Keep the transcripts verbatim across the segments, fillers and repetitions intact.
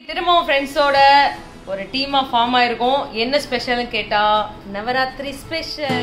திரும்பவும் ஃப்ரெண்ட்ஸோட ஒரு டீமா ஃபார்ம் ஆயிருக்கோம். என்ன ஸ்பெஷல்னு கேட்டா நவராத்திரி ஸ்பெஷல்.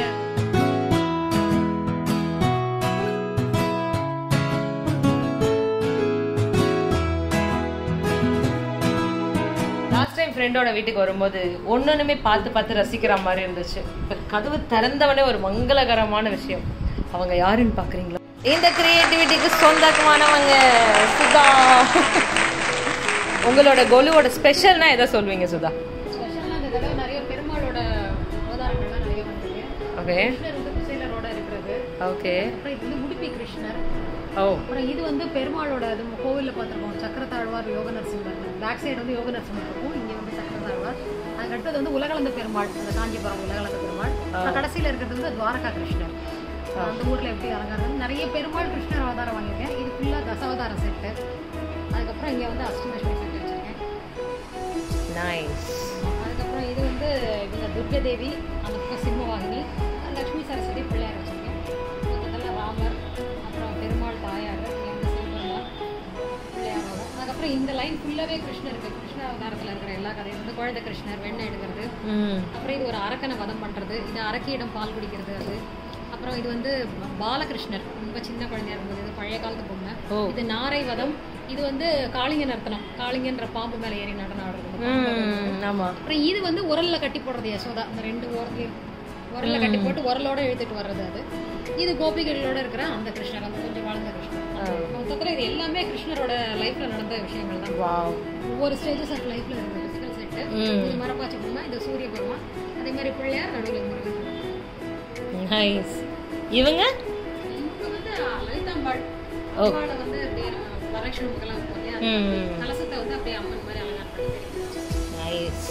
லாஸ்ட் டைம் ஃப்ரெண்டோட வீட்டுக்கு வரும்போது ஒன்னொன்னுமே பார்த்து பார்த்து ரசிக்கிற மாதிரி இருந்துச்சு. இப்ப கதவு திறந்தவனே ஒரு மங்களகரமான விஷயம். அவங்க யாருன்னு பாக்குறீங்களா? இந்த கிரியேட்டிவிட்டிக்கு சொந்தமானவங்க சுதா. உங்களோட கோலுவோட ஸ்பெஷல்னா எதை சொல்வீங்க சுதா? ஸ்பெஷல்னா இந்த தடவை நிறைய பெருமாளோட அவதாரங்கள்லாம் நிறைய வந்திருக்கு. ஓகே. கிருஷ்ணர் வந்து குசேலரோட இருக்கிறது. ஓகே. அப்புறம் இது வந்து உடுப்பி கிருஷ்ணர். ஓ. அப்புறம் இது வந்து பெருமாளோட இது கோவில்ல பார்த்துருக்கோம். சக்கரத்தாழ்வார் யோக நரசிம்மர். பேக் சைடு வந்து யோக நரசிம்மர் இருக்கும். இங்கே வந்து சக்கரத்தாழ்வார். அதுக்கு அடுத்தது வந்து உலகளந்த பெருமாள். அந்த காஞ்சிபுரம் உலகளந்த பெருமாள். கடைசியில் இருக்கிறது வந்து துவாரகா கிருஷ்ணர். அந்த ஊர்ல எப்படி அலங்காரம் நிறைய பெருமாள் கிருஷ்ணர் அவதாரம் வாங்கியிருக்கேன். இது ஃபுல்லா தசாவதார செட்டு. அதுக்கப்புறம் இங்கே வந்து அஷ்டலட்சுமி செட்டு வச்சிருக்கேன். நைஸ். அதுக்கப்புறம் இது வந்து இவங்க துர்கா தேவி, அந்த பக்கம் சிம்மவாகினி, லட்சுமி சரஸ்வதி பிள்ளையார் வச்சிருக்கேன். மொத்தத்தில் ராமர், அப்புறம் பெருமாள் தாயார், இங்கே வந்து சிவபெருமாள் பிள்ளையார் வரும். அதுக்கப்புறம் இந்த லைன் ஃபுல்லாகவே கிருஷ்ணர் இருக்குது. கிருஷ்ண அவதாரத்தில் இருக்கிற எல்லா கதையும் வந்து குழந்தை கிருஷ்ணர் வெண்ணெய் எடுக்கிறது. அப்புறம் இது ஒரு அரக்கனை வதம் பண்ணுறது, இது அரக்கியிடம் பால் குடிக்கிறது. அது அப்புறம் இது வந்து பாலகிருஷ்ணர், ரொம்ப சின்ன குழந்தையா இருக்கும்போது, இது பழைய காலத்து பொம்மை. இது நாரை வதம். இது வந்து காளிங்க நர்த்தனம், காளிங்கன்ற பாம்பு மேல ஏறி நடனம் ஆடுறது. அப்புறம் இது வந்து உரல்ல கட்டி போடுறது யசோதா. அந்த ரெண்டு உரலையும் உரல்ல கட்டி போட்டு உரலோட இழுத்துட்டு வர்றது. அது இது கோபிகளோட இருக்கிற அந்த கிருஷ்ணர், அந்த கொஞ்சம் வாழ்ந்த கிருஷ்ணர். மொத்தத்துல இது எல்லாமே கிருஷ்ணரோட லைஃப்ல நடந்த விஷயங்கள் தான். ஒவ்வொரு ஸ்டேஜஸ் ஆஃப் லைஃப்ல இருந்த பிசிக்கல் செட்டு. இது மரப்பாச்சி பொம்மை, இது சூரிய பெருமா, அதே மாதிரி பிள்ளையார், நடுவில் முருகன். நைஸ். இவங்க இவங்க வந்து லலிதாம்பாள். அம்பாளை வந்து அப்படியே வரலட்சுமிக்கெல்லாம் இருக்கும். கலசத்தை வந்து அப்படியே அம்மன் மாதிரி அலங்காரம் பண்ணி. நைஸ்.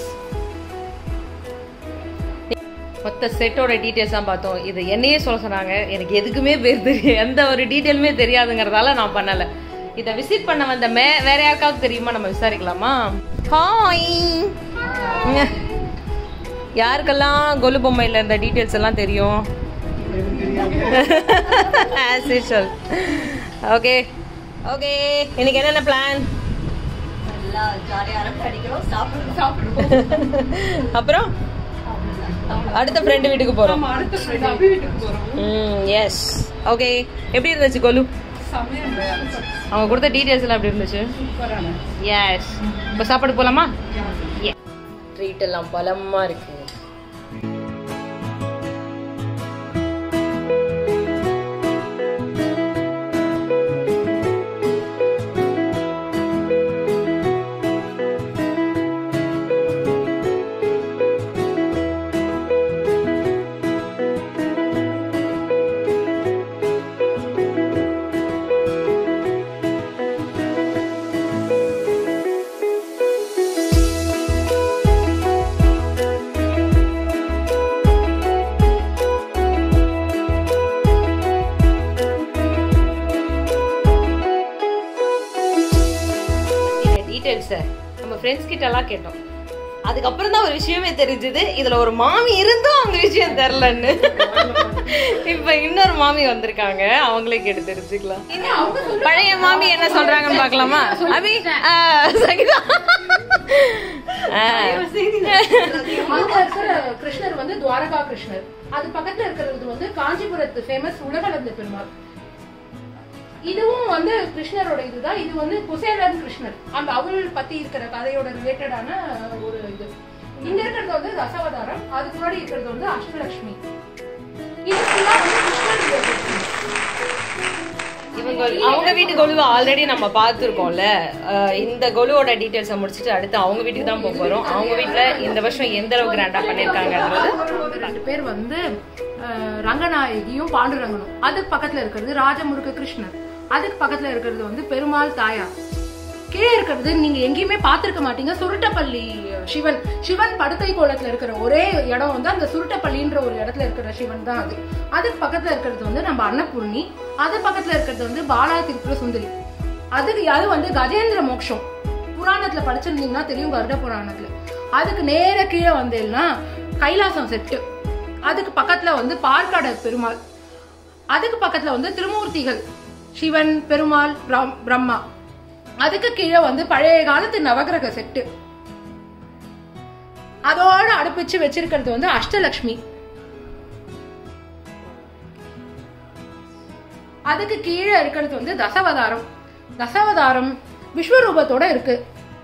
மொத்த செட்டோட டீட்டெயில்ஸ் தான் பார்த்தோம். இது என்னையே சொல்ல சொன்னாங்க. எனக்கு எதுக்குமே பேர் தெரியும், எந்த ஒரு டீட்டெயிலுமே தெரியாதுங்கிறதால நான் பண்ணலை. இதை விசிட் பண்ண வந்த மே வேற யாருக்காவது தெரியுமா? நம்ம விசாரிக்கலாமா? ஹாய். யாருக்கெல்லாம் கொலு பொம்மையில் இந்த டீட்டெயில்ஸ் எல்லாம் தெரியும்? Okay okay. இன்னைக்கு என்னென்ன பிளான்? அப்புறம் அடுத்த ஃப்ரெண்டு வீட்டுக்கு போறோம். எஸ். ஓகே. எப்படி இருந்துச்சு கொலு? அவங்க கொடுத்த டீடைல்ஸ் எல்லாம் எப்படி இருந்துச்சு? எஸ். இப்போ சாப்பாடு போலாமா? ட்ரீட் எல்லாம் பலமா இருக்கு. நம்ம ஃப்ரெண்ட்ஸ் கிட்ட எல்லாம் கேட்டோம். அதுக்கப்புறம் தான் ஒரு விஷயமே தெரிஞ்சது, இதுல ஒரு மாமி இருந்தும் அவங்க விஷயம் தெரியலன்னு. இப்ப இன்னொரு மாமி வந்திருக்காங்க, அவங்களே கேட்டு தெரிஞ்சுக்கலாம். பழைய மாமி என்ன சொல்றாங்கன்னு பாக்கலாமா? அபி சகிதா. கிருஷ்ணர் வந்து துவாரகா கிருஷ்ணர். அது பக்கத்துல இருக்கிறது வந்து காஞ்சிபுரத்து ஃபேமஸ் உலகளந்த பெருமாள். இதுவும் வந்து கிருஷ்ணரோட இதுதான். இது வந்து குசேலன் கிருஷ்ணர், அந்த அவள் பத்தி இருக்கிற கதையோட ரிலேட்டடான ஒரு இது. இங்க இருக்கிறது வந்து தசாவதாரம், அதுக்கு முன்னாடி இருக்கிறது வந்து அஷ்டலட்சுமி. இது ஃபுல்லா வந்து கிருஷ்ணர். இவங்க அவங்க வீட்டு கொலுவை ஆல்ரெடி நம்ம பார்த்துருக்கோம்ல. இந்த கொலுவோட டீட்டெயில்ஸை முடிச்சுட்டு அடுத்து அவங்க வீட்டுக்கு தான் போக போறோம். அவங்க வீட்டுல இந்த வருஷம் எந்த அளவுக்கு கிராண்டா பண்ணிருக்காங்கன்றது. ரெண்டு பேர் வந்து ரங்கநாயகியும் பாண்டுரங்கனும். அதுக்கு பக்கத்துல இருக்கிறது ராஜமுருக கிருஷ்ணர். அதுக்கு பக்கத்துல இருக்கிறது வந்து பெருமாள் தாயார். கீழே இருக்கிறது நீங்க எங்கேயுமே பாத்திருக்க மாட்டீங்க, சுருட்டப்பள்ளி சிவன். சிவன் படுக்கை கோலத்துல இருக்கிற ஒரே இடம் வந்து அந்த சுருட்டப்பள்ளின்ற ஒரு இடத்துல இருக்கிற சிவன் தான் அது. அதுக்கு பக்கத்துல இருக்கிறது வந்து நம்ம அன்னபூர்ணி. அது பக்கத்துல இருக்கிறது வந்து பாலா திரிபுர சுந்தரி. அதுக்கு அது வந்து கஜேந்திர மோட்சம். புராணத்துல படிச்சிருந்தீங்கன்னா தெரியும், கருட புராணத்துல. அதுக்கு நேர கீழே வந்தேன்னா கைலாசம் செட்டு. அதுக்கு பக்கத்துல வந்து பார்க்காட பெருமாள். அதுக்கு பக்கத்துல வந்து திருமூர்த்திகள், சிவன், பெருமாள், பிரம்மா. அதுக்கு கீழே வந்து பழைய காலத்து நவகிரக செட்டு, அதோட அடுப்பிச்சு வச்சிருக்கிறது வந்து அஷ்டலட்சுமி. அதுக்கு கீழே இருக்கிறது வந்து தசவதாரம். தசவதாரம் விஸ்வரூபத்தோட இருக்கு.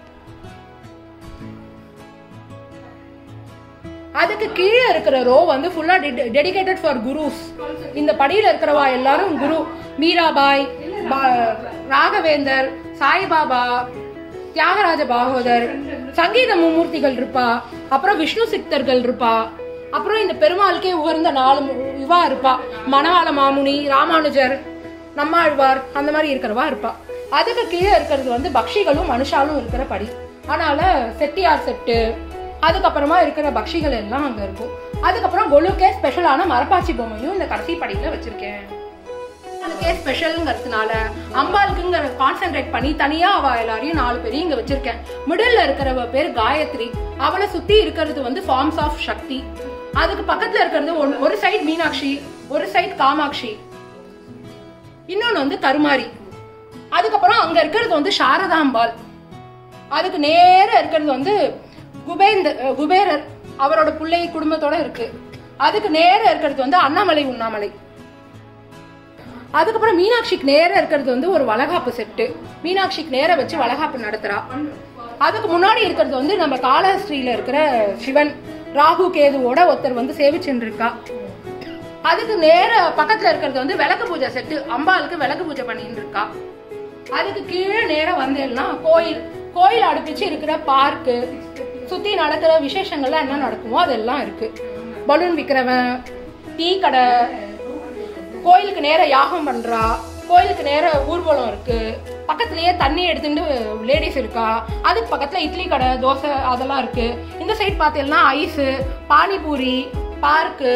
அதுக்கு கீழே இருக்கிற ரோ வந்து ஃபுல்லா டெடிகேட்டட் ஃபார் குருஸ். இந்த படியில இருக்கிறவா எல்லாரும் குரு. மீராபாய், ராகவேந்தர், சாய்பாபா, தியாகராஜ பாகவதர், சங்கீத மும்மூர்த்திகள் இருப்பா, அப்புறம் விஷ்ணு சித்தர்கள் இருப்பா, அப்புறம் இந்த பெருமாளுக்கே உகர்ந்த நாலு இவா இருப்பா, மணவாள மாமுனி, ராமானுஜர், நம்மாழ்வார், அந்த மாதிரி இருக்கிறவா இருப்பா. அதுக்கு கீழே இருக்கிறது வந்து பக்ஷிகளும் மனுஷாலும் இருக்கிற படி. அதனால செட்டியார் செட்டு, அதுக்கப்புறமா இருக்கிற பக்ஷிகள் எல்லாம் அங்க இருக்கும். அதுக்கப்புறம் கொலுக்கே ஸ்பெஷலான மரப்பாச்சி பொம்மையும் இந்த கடைசி படியில வச்சிருக்கேன். அதுக்கே ஸ்பெஷல்ங்கிறதுனால அம்பாளுக்குங்கிற கான்சென்ட்ரேட் பண்ணி தனியா அவ எல்லாரையும் நாலு பேரையும் இங்க வச்சிருக்கேன். மிடில் இருக்கிறவ பேர் காயத்ரி. அவளை சுத்தி இருக்கிறது வந்து ஃபார்ம்ஸ் ஆஃப் சக்தி. அதுக்கு பக்கத்துல இருக்கிறது ஒரு சைட் மீனாட்சி, ஒரு சைட் காமாட்சி, இன்னொன்னு வந்து கருமாரி. அதுக்கப்புறம் அங்க இருக்கிறது வந்து சாரதாம்பாள். அதுக்கு நேர இருக்கிறது வந்து குபேந்த குபேரர், அவரோட பிள்ளை குடும்பத்தோட இருக்கு. அதுக்கு நேர இருக்கிறது வந்து அண்ணாமலை உண்ணாமலை. அதுக்கப்புறம் மீனாட்சிக்கு நேர இருக்கிறது வந்து ஒரு வளகாப்பு செட்டு. மீனாட்சிக்கு நேர வச்சு வளகாப்பு நடத்துறா. அதுக்கு முன்னாடி இருக்கிறது வந்து நம்ம காலஸ்ரீல இருக்கிற சிவன் ராகு கேதுவோட ஒருத்தர் வந்து சேவிச்சுட்டு இருக்கா. அதுக்கு நேர பக்கத்துல இருக்கிறது வந்து விளக்கு பூஜை செட்டு. அம்பாளுக்கு விளக்கு பூஜை பண்ணிட்டு இருக்கா. அதுக்கு கீழே நேர வந்தேன்னா கோயில். கோயில் அடுப்பிச்சு இருக்கிற பார்க்கு, சுத்தி நடக்கிற விசேஷங்கள்லாம் என்ன நடக்குமோ அதெல்லாம் இருக்கு. பலூன் விற்கிறவன், டீ கடை, கோயிலுக்கு நேர யாகம் பண்றா, கோயிலுக்கு நேர ஊர்வலம் இருக்கு, பக்கத்துலயே தண்ணி எடுத்துட்டு லேடிஸ் இருக்கா. அதுக்கு பக்கத்துல இட்லி கடை, தோசை அதெல்லாம் இருக்கு. இந்த சைட் பார்த்தீங்கன்னா ஐஸ், பானிபூரி, பார்க்கு,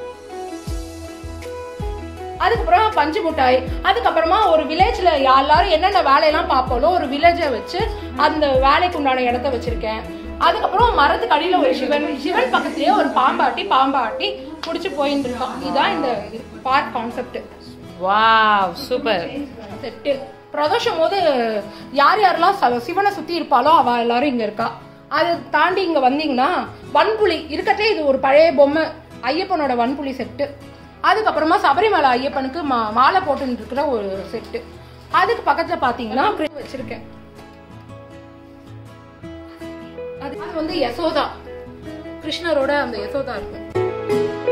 அதுக்கப்புறம் பஞ்சு மிட்டாய். அதுக்கப்புறமா ஒரு வில்லேஜ்ல எல்லாரும் என்னென்ன வேலையெல்லாம் பார்ப்போம் ஒரு வில்லேஜை வச்சு அந்த வேலைக்கு உண்டான இடத்த வச்சிருக்கேன். அதுக்கப்புறம் மரத்துக்கு அடியில ஒரு சிவன், சிவன் பக்கத்துலயே ஒரு பாம்பாட்டி பாம்பாட்டி புடிச்சு போயிட்டு இருக்கோம். இதுதான் இந்த park concept. Wow, super set. பிரதோஷம் போது யார் யாரெல்லாம் சிவனை சுத்தி இருப்பாளோ அவ எல்லாரும் இங்க இருக்கா. அதை தாண்டி இங்க வந்தீங்கன்னா வன்புலி இருக்கட்டே, இது ஒரு பழைய பொம்மை ஐயப்பனோட வன்புலி செட்டு. அதுக்கப்புறமா சபரிமலை ஐயப்பனுக்கு மா மாலை போட்டு இருக்கிற ஒரு செட்டு. அதுக்கு பக்கத்துல பாத்தீங்கன்னா வச்சிருக்கேன். அது வந்து யசோதா, கிருஷ்ணரோட அந்த யசோதா இருக்கும்.